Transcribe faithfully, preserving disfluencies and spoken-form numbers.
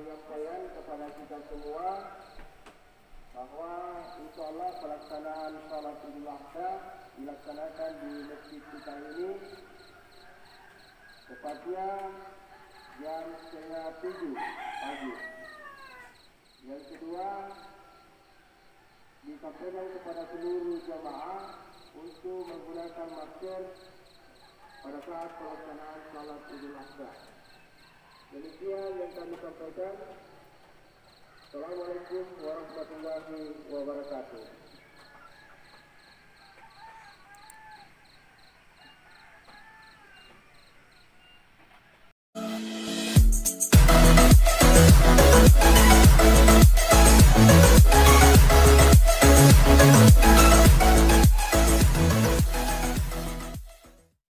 penyampaian kepada kita semua bahwa insya Allah pelaksanaan salat Idul Adha dilaksanakan di masjid kita ini tepatnya jam setengah tujuh pagi. Yang kedua, disampaikan kepada seluruh jamaah untuk menggunakan masker pada saat pelaksanaan salat Idul Adha. Demikian yang kami sampaikan. Assalamualaikum warahmatullahi wabarakatuh.